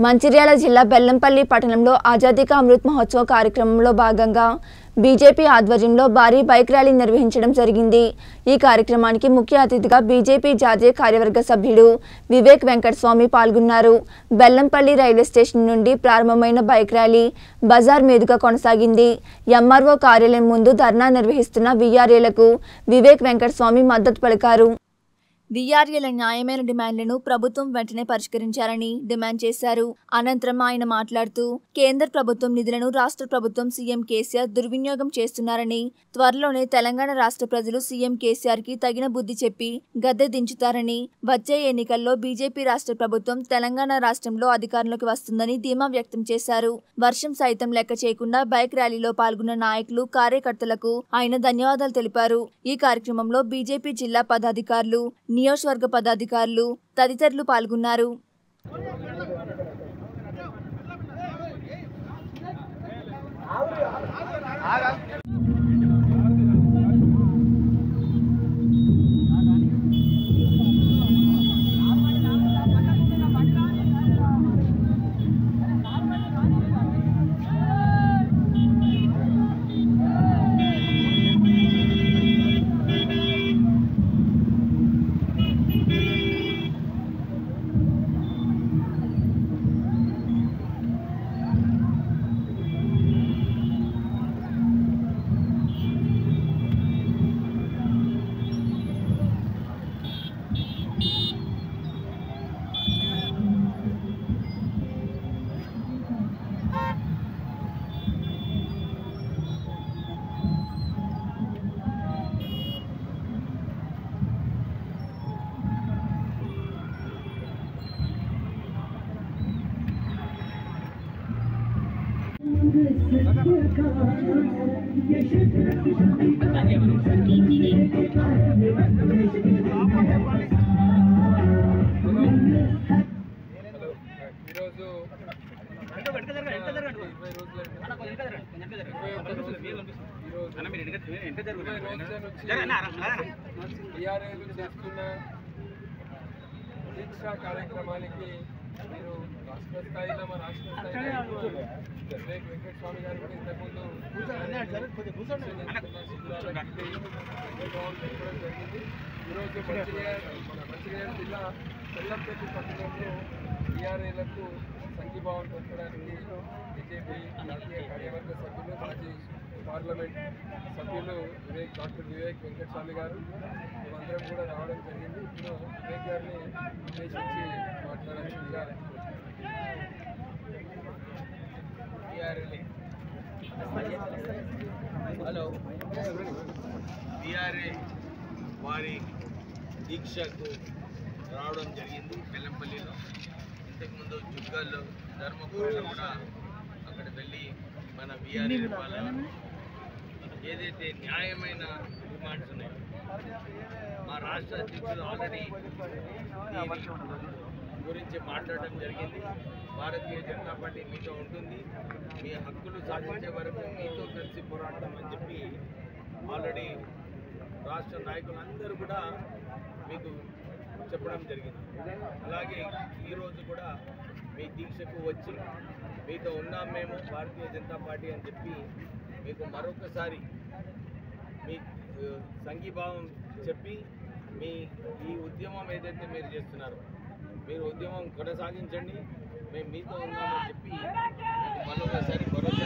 మంచిర్యాల జిల్లా బెల్లంపల్లి పట్టణంలో ఆజాదీ కా అమృత్ మహోత్సవ్ కార్యక్రమంలో భాగంగా బీజేపీ ఆధ్వర్యంలో భారీ బైక్ ర్యాలీ నిర్వహించడం జరిగింది। ఈ కార్యక్రమానికి ముఖ్య అతిథిగా బీజేపీ జాతీయ కార్యవర్గ సభ్యుడు వివేక్ వెంకటస్వామి పాల్గొన్నారు। బెల్లంపల్లి రైల్వే స్టేషన్ నుండి ప్రారంభమైన బైక్ ర్యాలీ బజార్ మీదుగా కొనసాగింది। ఎంఆర్ఓ కార్యాలయం ముందు ధర్నా నిర్వహిస్తున్న వీఆర్ఏలకు వివేక్ వెంకటస్వామి మద్దతు పలికారు। వీఆర్ఏల న్యాయమైన డిమాండ్లను ప్రభుత్వం వెంటనే పరిష్కరించాలని డిమాండ్ చేశారు। అనంతరం ఆయన మాట్లాడుతూ కేంద్ర ప్రభుత్వం నిధులను రాష్ట్ర ప్రభుత్వం సీఎం కేసీఆర్ దుర్వినియోగం చేస్తున్నారని, త్వరలోనే తెలంగాణ రాష్ట్ర ప్రజలు సీఎం కేసీఆర్ కి తగిన బుద్ధి చెప్పి గద్దె దించుతారని, వచ్చే ఎన్నికల్లో బీజేపీ రాష్ట్ర ప్రభుత్వం తెలంగాణ రాష్ట్రంలో అధికారంలోకి వస్తుందని ధీమా వ్యక్తం చేశారు। వర్షం సైతం లెక్క చేయకుండా బైక్ ర్యాలీలో పాల్గొన్న నాయకులు, కార్యకర్తలకు ఆయన ధన్యవాదాలు తెలిపారు। ఈ కార్యక్రమంలో బీజేపీ జిల్లా పదాధికారులు, నియోజకవర్గ పదాధికారులు తదితరులు పాల్గొన్నారు। దీక్షా కార్యక్రమానికి మీరు రాష్ట్ర స్థాయిలో మా రాష్ట్ర స్థాయిలో వివేక్ వెంకటస్వామి గారు కూడా ఇంతకుముందు జరిగింది। ఈరోజు మంచిర్యాల జిల్లా బెల్లంపల్లి పట్టణంలో వీఆర్ఏలకు సంఘీభావం తెలపడానికి బీజేపీ జాతీయ కార్యవర్గ సభ్యులు, మాజీ పార్లమెంట్ సభ్యులు డాక్టర్ వివేక్ వెంకటస్వామి గారు మేమందరం కూడా రావడం జరిగింది। ఇప్పుడు వివేక్ గారిని ఉద్దేశించి మాట్లాడాల్సిందిగా హలో వీఆర్ఏ వారి దీక్షకు రావడం జరిగింది బెల్లంపల్లిలో। ఇంతకుముందు జుగ్గాల్లో ధర్మపురంలో కూడా అక్కడ వెళ్ళి మన వీఆర్ఏ ఏదైతే న్యాయమైన డిమాండ్స్ ఉన్నాయో మా రాష్ట్ర అధ్యక్షులు ఆల్రెడీ గురించి మాట్లాడడం జరిగింది। భారతీయ జనతా పార్టీ మీతో ఉంటుంది, మీ హక్కులు సాధించే వరకు మీతో కలిసి పోరాడతాం అని చెప్పి ఆల్రెడీ రాష్ట్ర నాయకులందరూ కూడా మీకు చెప్పడం జరిగింది। అలాగే ఈరోజు కూడా మీ దీక్షకు వచ్చి మీతో ఉన్నాం మేము భారతీయ జనతా పార్టీ అని చెప్పి మీకు మరొకసారి మీ సంఘీభావం చెప్పి మీ ఈ ఉద్యమం ఏదైతే మీరు చేస్తున్నారో మీరు ఉద్యమం కొనసాగించండి, మేము మీతో ఉన్నామని చెప్పి మరొకసారి భరోసా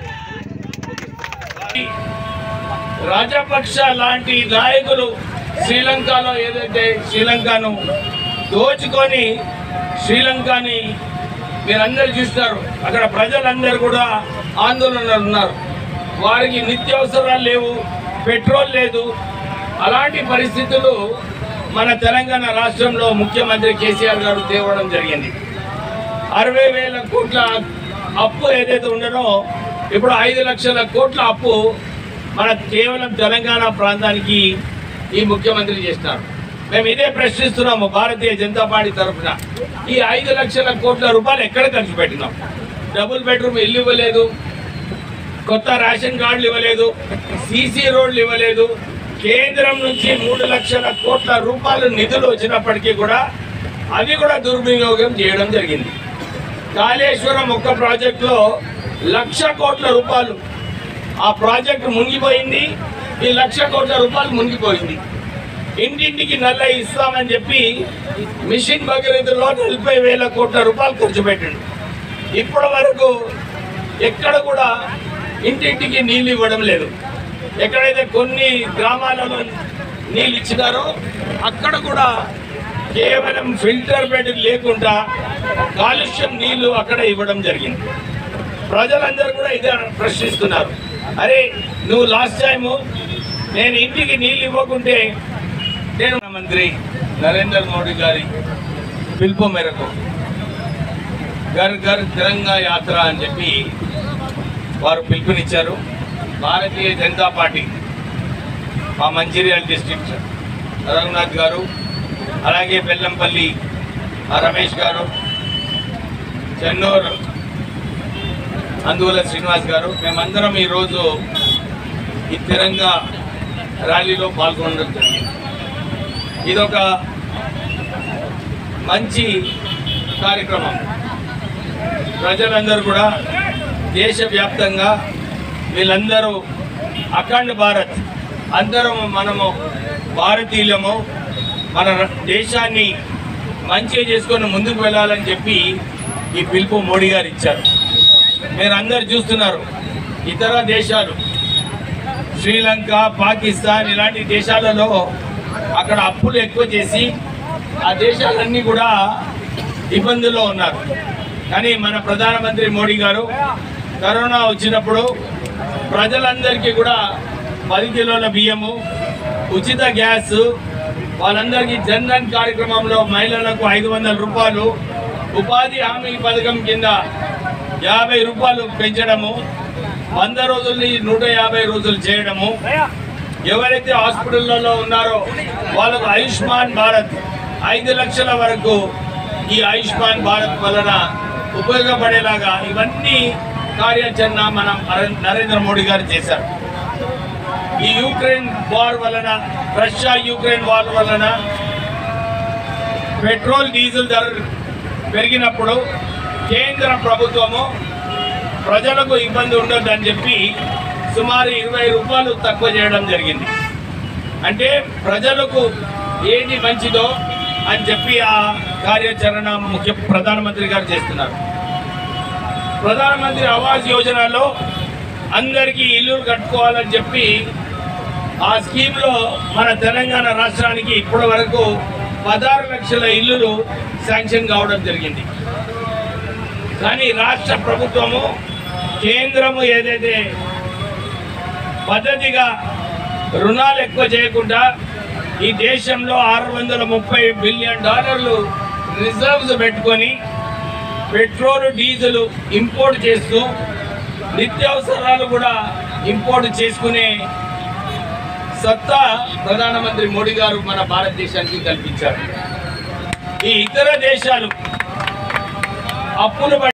రాజపక్ష లాంటి నాయకులు శ్రీలంకలో ఏదైతే శ్రీలంకను దోచుకొని శ్రీలంకని మీరందరూ చూస్తారు, అక్కడ ప్రజలందరూ కూడా ఆందోళనలు ఉన్నారు। వారికి నిత్యావసరాలు లేవు, పెట్రోల్ లేదు। అలాంటి పరిస్థితులు మన తెలంగాణ రాష్ట్రంలో ముఖ్యమంత్రి కేసీఆర్ గారు తేవడం జరిగింది। 60,000 కోట్ల అప్పు ఏదైతే ఉండనో ఇప్పుడు 5 లక్షల కోట్ల అప్పు మన కేవలం తెలంగాణ ప్రాంతానికి ఈ ముఖ్యమంత్రి చేస్తున్నారు। మేము ఇదే ప్రశ్నిస్తున్నాము భారతీయ జనతా పార్టీ తరఫున, ఈ 5 లక్షల కోట్ల రూపాయలు ఎక్కడ ఖర్చు పెట్టినాం? డబుల్ బెడ్రూమ్ ఇల్లు ఇవ్వలేదు, కొత్త రేషన్ కార్డులు ఇవ్వలేదు, సీసీ రోడ్లు ఇవ్వలేదు, కేంద్రం నుంచి 3 లక్షల కోట్ల రూపాయలు నిధులు వచ్చినప్పటికీ కూడా అవి కూడా దుర్వినియోగం చేయడం జరిగింది। కాళేశ్వరం ఒక్క ప్రాజెక్టులో 1,00,000 కోట్ల రూపాయలు ఆ ప్రాజెక్టు మునిగిపోయింది. ఈ 1,00,000 కోట్ల రూపాయలు మునిగిపోయింది. ఇంటింటికి నల్ల ఇస్తామని చెప్పి మిషన్ భగీరథలో 40,000 కోట్ల రూపాయలు ఖర్చు పెట్టండి. ఇప్పటి వరకు ఎక్కడ కూడా ఇంటింటికి నీళ్ళు ఇవ్వడం లేదు. ఎక్కడైతే కొన్ని గ్రామాలలో నీళ్ళు ఇచ్చినారో అక్కడ కూడా కేవలం ఫిల్టర్ బెడ్ లేకుండా కాలుష్యం నీళ్లు అక్కడ ఇవ్వడం జరిగింది. ప్రజలందరూ కూడా ఇదే ప్రశ్నిస్తున్నారు. అరే నువ్వు లాస్ట్ టైము నేను ఇంటికి నీళ్ళు ఇవ్వకుంటే నేను మంత్రి నరేంద్ర మోడీ గారి పిలుపు మేరకు ఘర్ ఘర్ తిరంగా యాత్ర అని చెప్పి వారు పిలుపునిచ్చారు. భారతీయ జనతా పార్టీ మా మంచిర్యాల డిస్ట్రిక్ట్ రఘునాథ్ గారు, అలాగే బెల్లంపల్లి రమేష్ గారు, చెన్నూరు అందువల్ల శ్రీనివాస్ గారు, మేమందరం ఈరోజు ఈ తిరంగా ర్యాలీలో పాల్గొనడం జరిగింది. ఇదొక మంచి కార్యక్రమం. ప్రజలందరూ కూడా దేశవ్యాప్తంగా వీళ్ళందరూ అఖండ భారత్, అందరం మనము భారతీయులము, మన దేశాన్ని మంచిగా చేసుకొని ముందుకు వెళ్ళాలని చెప్పి ఈ పిలుపు మోడీ గారు ఇచ్చారు. మీరందరూ చూస్తున్నారు, ఇతర దేశాలు శ్రీలంక, పాకిస్తాన్ ఇలాంటి దేశాలలో అక్కడ అప్పులు ఎక్కువ చేసి ఆ దేశాలన్నీ కూడా ఇబ్బందుల్లో ఉన్నారు. కానీ మన ప్రధానమంత్రి మోడీ గారు కరోనా వచ్చినప్పుడు ప్రజలందరికీ కూడా 10 కిలోల బియ్యము, ఉచిత గ్యాస్, వాళ్ళందరికీ జన్ ధన్ కార్యక్రమంలో మహిళలకు 500 రూపాయలు, ఉపాధి హామీ పథకం కింద 50 రూపాయలు పెంచడము, 100 రోజుల్ని 150 రోజులు చేయడము, ఎవరైతే హాస్పిటల్లో ఉన్నారో వాళ్ళకు ఆయుష్మాన్ భారత్ 5 లక్షల వరకు ఈ ఆయుష్మాన్ భారత్ వలన ఉపయోగపడేలాగా ఇవన్నీ కార్యాచరణ మనం నరేంద్ర మోడీ గారు చేశారు. ఈ యుక్రెయిన్ వార్ వలన, రష్యా యుక్రెయిన్ వార్ వలన పెట్రోల్ డీజిల్ ధరలు పెరిగినప్పుడు కేంద్ర ప్రభుత్వము ప్రజలకు ఇబ్బంది ఉండొద్దని చెప్పి సుమారు 20 రూపాయలు తక్కువ చేయడం జరిగింది. అంటే ప్రజలకు ఏది మంచిదో అని చెప్పి ఆ కార్యాచరణ ప్రధానమంత్రి గారు చేస్తున్నారు. ప్రధానమంత్రి ఆవాస్ యోజనలో అందరికీ ఇల్లు కట్టుకోవాలని చెప్పి ఆ స్కీమ్లో మన తెలంగాణ రాష్ట్రానికి ఇప్పటి వరకు 16 లక్షల ఇల్లులు శాంక్షన్ కావడం జరిగింది. కానీ రాష్ట్ర ప్రభుత్వము, కేంద్రము ఏదైతే పద్ధతిగా రుణాలు ఎక్కువ చేయకుండా ఈ దేశంలో $630 బిలియన్ రిజర్వ్స్ పెట్టుకొని పెట్రోల్, డీజిల్ ఇంపోర్ట్ చేస్తూ నిత్యావసరాలు కూడా ఇంపోర్ట్ చేసుకునే సత్తా ప్రధానమంత్రి మోడీ గారు మన భారతదేశానికి కల్పించారు. ఈ ఇతర దేశాలు అప్పులు